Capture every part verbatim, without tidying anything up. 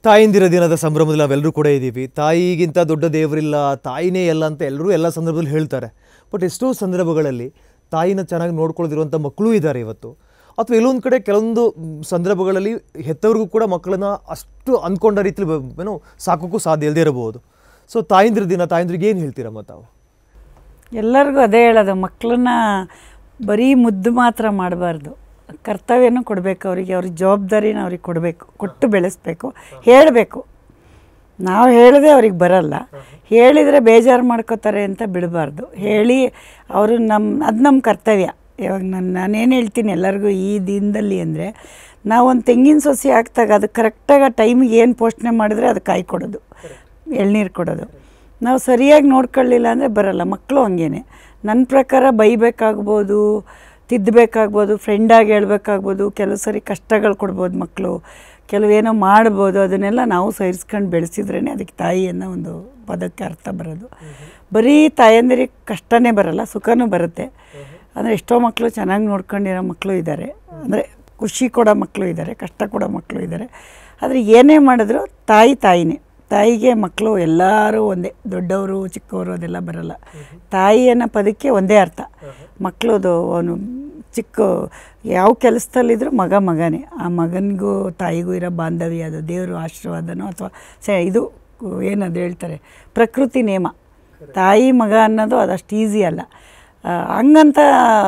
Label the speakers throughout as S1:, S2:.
S1: ತಾಯಿಂದಿರ ದಿನದ ಸಂಭ್ರಮದಲ್ಲಿ ನಾವೆಲ್ಲರೂ ಕೂಡ ಇದ್ದೀವಿ. ತಾಯಿಗಿಂತ ದೊಡ್ಡ ದೇವರಿಲ್ಲ, ತಾಯಿನೇ ಎಲ್ಲ ಅಂತ ಎಲ್ಲರೂ ಎಲ್ಲ ಸಂದರ್ಭದಲ್ಲಿ ಹೇಳ್ತಾರೆ. ಬಟ್ ಎಷ್ಟೋ ಸಂದರ್ಭಗಳಲ್ಲಿ ತಾಯಿನ ಚೆನ್ನಾಗಿ ನೋಡ್ಕೊಳ್ಳದಿರುವಂಥ ಮಕ್ಕಳೂ ಇದ್ದಾರೆ ಇವತ್ತು. ಅಥವಾ ಎಲ್ಲೊಂದು ಕಡೆ ಕೆಲವೊಂದು ಸಂದರ್ಭಗಳಲ್ಲಿ ಹೆತ್ತವ್ರಿಗೂ ಕೂಡ ಮಕ್ಕಳನ್ನ ಅಷ್ಟು ಅಂದ್ಕೊಂಡ ರೀತಿಲಿ ಏನೋ ಸಾಕೋಕ್ಕೂ ಸಾಧ್ಯ ಇಲ್ಲದೆ ಇರಬಹುದು. ಸೊ ತಾಯಿಂದಿರ ದಿನ ತಾಯಿಂದ್ರಿಗೆ ಏನು ಹೇಳ್ತೀರಮ್ಮ ತಾವು?
S2: ಎಲ್ಲರಿಗೂ ಅದೇ ಹೇಳೋದು, ಮಕ್ಕಳನ್ನ ಬರೀ ಮುದ್ದು ಮಾತ್ರ ಮಾಡಬಾರ್ದು, ಕರ್ತವ್ಯನೂ ಕೊಡಬೇಕು ಅವರಿಗೆ, ಅವ್ರಿಗೆ ಜವಾಬ್ದಾರಿನ ಅವ್ರಿಗೆ ಕೊಡಬೇಕು, ಕೊಟ್ಟು ಬೆಳೆಸಬೇಕು, ಹೇಳಬೇಕು. ನಾವು ಹೇಳಿದೆ ಅವ್ರಿಗೆ ಬರಲ್ಲ, ಹೇಳಿದರೆ ಬೇಜಾರು ಮಾಡ್ಕೋತಾರೆ ಅಂತ ಬಿಡಬಾರ್ದು. ಹೇಳಿ ಅವರು ನಮ್ಮ ಅದು ನಮ್ಮ ಕರ್ತವ್ಯ. ಇವಾಗ ನಾನು ನಾನೇನು ಹೇಳ್ತೀನಿ ಎಲ್ಲರಿಗೂ ಈ ದಿನದಲ್ಲಿ ಅಂದರೆ, ನಾವೊಂದು ತೆಂಗಿನ ಸಸಿ ಹಾಕ್ದಾಗ ಅದು ಕರೆಕ್ಟಾಗಿ ಆ ಟೈಮಿಗೆ ಏನು ಪೋಷಣೆ ಮಾಡಿದ್ರೆ ಅದು ಕಾಯಿ ಕೊಡೋದು, ಎಳ್ನೀರು ಕೊಡೋದು. ನಾವು ಸರಿಯಾಗಿ ನೋಡ್ಕೊಳ್ಳಿಲ್ಲ ಅಂದರೆ ಬರಲ್ಲ. ಮಕ್ಕಳು ಹಂಗೇನೆ. ನನ್ನ ಪ್ರಕಾರ ಬೈಬೇಕಾಗ್ಬೋದು, ತಿದ್ದಬೇಕಾಗ್ಬೋದು, ಫ್ರೆಂಡಾಗಿ ಹೇಳ್ಬೇಕಾಗ್ಬೋದು, ಕೆಲವು ಸರಿ ಕಷ್ಟಗಳು ಕೊಡ್ಬೋದು ಮಕ್ಕಳು, ಕೆಲವೇನೋ ಮಾಡ್ಬೋದು. ಅದನ್ನೆಲ್ಲ ನಾವು ಸಹಿಸ್ಕೊಂಡು ಬೆಳೆಸಿದ್ರೇ ಅದಕ್ಕೆ ತಾಯಿ ಅನ್ನೋ ಒಂದು ಪದಕ್ಕೆ ಅರ್ಥ ಬರೋದು. ಬರೀ ತಾಯಂದಿರಿಗೆ ಕಷ್ಟನೇ ಬರಲ್ಲ, ಸುಖನೂ ಬರುತ್ತೆ. ಅಂದರೆ ಎಷ್ಟೋ ಮಕ್ಕಳು ಚೆನ್ನಾಗಿ ನೋಡ್ಕೊಂಡಿರೋ ಮಕ್ಕಳು ಇದ್ದಾರೆ, ಅಂದರೆ ಖುಷಿ ಕೊಡೋ ಮಕ್ಕಳು ಇದ್ದಾರೆ, ಕಷ್ಟ ಕೊಡೋ ಮಕ್ಕಳು ಇದ್ದಾರೆ. ಆದರೆ ಏನೇ ಮಾಡಿದ್ರು ತಾಯಿ ತಾಯಿನೇ. ತಾಯಿಗೆ ಮಕ್ಕಳು ಎಲ್ಲರೂ ಒಂದೇ, ದೊಡ್ಡವರು ಚಿಕ್ಕವರು ಅದೆಲ್ಲ ಬರಲ್ಲ. ತಾಯಿ ಅನ್ನೋ ಪದಕ್ಕೆ ಒಂದೇ ಅರ್ಥ. ಮಕ್ಕಳದು ಅವನು ಚಿಕ್ಕ ಯಾವ ಕೆಲಸದಲ್ಲಿದ್ದರೂ ಮಗ ಮಗನೇ. ಆ ಮಗನಿಗೂ ತಾಯಿಗೂ ಇರೋ ಬಾಂಧವ್ಯ ಅದು ದೇವರು ಆಶೀರ್ವಾದನೋ ಅಥವಾ ಸ ಇದು ಏನದು ಹೇಳ್ತಾರೆ ಪ್ರಕೃತಿ ನೇಮ. ತಾಯಿ ಮಗ ಅನ್ನೋದು ಅದಷ್ಟು ಈಸಿ ಅಲ್ಲ. ಹಂಗಂತ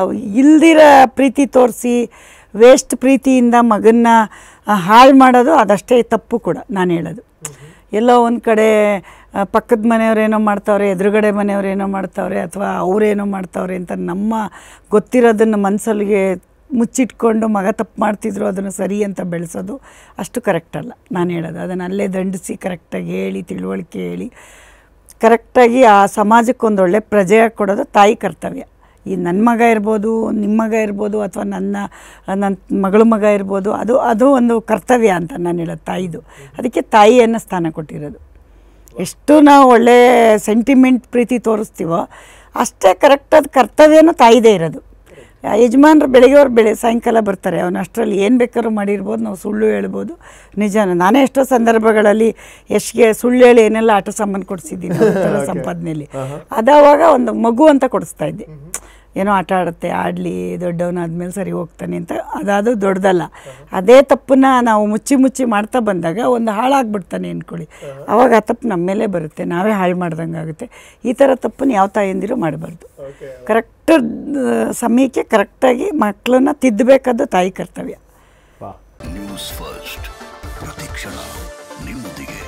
S2: ಇಲ್ದಿರ ಪ್ರೀತಿ ತೋರಿಸಿ ವೇಸ್ಟ್ ಪ್ರೀತಿಯಿಂದ ಮಗನ್ನ ಹಾಳು ಮಾಡೋದು ಅದಷ್ಟೇ ತಪ್ಪು ಕೂಡ ನಾನು ಹೇಳೋದು. ಎಲ್ಲೋ ಒಂದು ಕಡೆ ಪಕ್ಕದ ಮನೆಯವರೇನೋ ಮಾಡ್ತಾವ್ರೆ, ಎದುರುಗಡೆ ಮನೆಯವರೇನೋ ಮಾಡ್ತಾವ್ರೆ, ಅಥವಾ ಅವರೇನೋ ಮಾಡ್ತಾವ್ರೆ ಅಂತ ನಮ್ಮ ಗೊತ್ತಿರೋದನ್ನು ಮನಸ್ಸಲ್ಲಿಗೆ ಮುಚ್ಚಿಟ್ಕೊಂಡು ಮಗ ತಪ್ಪು ಮಾಡ್ತಿದ್ರು ಅದನ್ನು ಸರಿ ಅಂತ ಬೆಳೆಸೋದು ಅಷ್ಟು ಕರೆಕ್ಟಲ್ಲ ನಾನು ಹೇಳೋದು. ಅದನ್ನು ಅಲ್ಲೇ ದಂಡಿಸಿ ಕರೆಕ್ಟಾಗಿ ಹೇಳಿ ತಿಳುವಳಿಕೆ ಹೇಳಿ ಕರೆಕ್ಟಾಗಿ ಆ ಸಮಾಜಕ್ಕೆ ಒಂದೊಳ್ಳೆ ಪ್ರಜೆಯಾಗಿ ಕೊಡೋದು ತಾಯಿ ಕರ್ತವ್ಯ. ಈ ನನ್ನ ಮಗ ಇರ್ಬೋದು, ನಿಮ್ಮ ಮಗ ಇರ್ಬೋದು, ಅಥವಾ ನನ್ನ ನನ್ನ ಮಗಳ ಮಗ ಇರ್ಬೋದು, ಅದು ಅದು ಒಂದು ಕರ್ತವ್ಯ ಅಂತ ನಾನು ಹೇಳೋದು ತಾಯಿದು. ಅದಕ್ಕೆ ತಾಯಿಯನ್ನು ಸ್ಥಾನ ಕೊಟ್ಟಿರೋದು. ಎಷ್ಟು ನಾವು ಒಳ್ಳೆ ಸೆಂಟಿಮೆಂಟ್ ಪ್ರೀತಿ ತೋರಿಸ್ತೀವೋ ಅಷ್ಟೇ ಕರೆಕ್ಟಾದ ಕರ್ತವ್ಯನೂ ತಾಯಿದೇ ಇರೋದು. ಯಜಮಾನ್ರು ಬೆಳಗ್ಗೆ ಅವ್ರು ಬೆಳೆ ಸಾಯಂಕಾಲ ಬರ್ತಾರೆ, ಅವನು ಅಷ್ಟರಲ್ಲಿ ಏನು ಬೇಕಾದ್ರೂ ಮಾಡಿರ್ಬೋದು, ನಾವು ಸುಳ್ಳು ಹೇಳ್ಬೋದು, ನಿಜಾನ. ನಾನೇ ಎಷ್ಟೋ ಸಂದರ್ಭಗಳಲ್ಲಿ ಎಷ್ಟಿಗೆ ಸುಳ್ಳು ಹೇಳಿ ಏನೆಲ್ಲ ಆಟ ಸಾಮಾನು ಕೊಡಿಸಿದ್ದೀನಿ ಸಂಪಾದನೆಯಲ್ಲಿ. ಅದಾವಾಗ ಒಂದು ಮಗು ಅಂತ ಕೊಡಿಸ್ತಾ ಇದ್ದೆ, ಏನೋ ಆಟ ಆಡುತ್ತೆ, ಆಡಲಿ, ದೊಡ್ಡವನಾದ್ಮೇಲೆ ಸರಿ ಹೋಗ್ತಾನೆ ಅಂತ. ಅದಾದರೂ ದೊಡ್ಡದಲ್ಲ. ಅದೇ ತಪ್ಪನ್ನ ನಾವು ಮುಚ್ಚಿ ಮುಚ್ಚಿ ಮಾಡ್ತಾ ಬಂದಾಗ ಒಂದು ಹಾಳಾಗ್ಬಿಡ್ತಾನೆ ಅಂದ್ಕೊಳ್ಳಿ, ಆವಾಗ ಆ ತಪ್ಪು ನಮ್ಮ ಮೇಲೆ ಬರುತ್ತೆ, ನಾವೇ ಹಾಳು ಮಾಡ್ದಂಗೆ ಆಗುತ್ತೆ. ಈ ಥರ ತಪ್ಪನ್ನು ಯಾವ ತಾಯಿಂದಿರೂ ಮಾಡಬಾರ್ದು. ಕರೆಕ್ಟ್ ಸಮಯಕ್ಕೆ ಕರೆಕ್ಟಾಗಿ ಮಕ್ಕಳನ್ನ ತಿದ್ದಬೇಕಾದ ತಾಯಿ ಕರ್ತವ್ಯ.
S3: ನ್ಯೂಸ್ ಫಸ್ಟ್ ಪ್ರತಿಕ್ಷಣ ನಿಮ್ಮೊಂದಿಗೆ.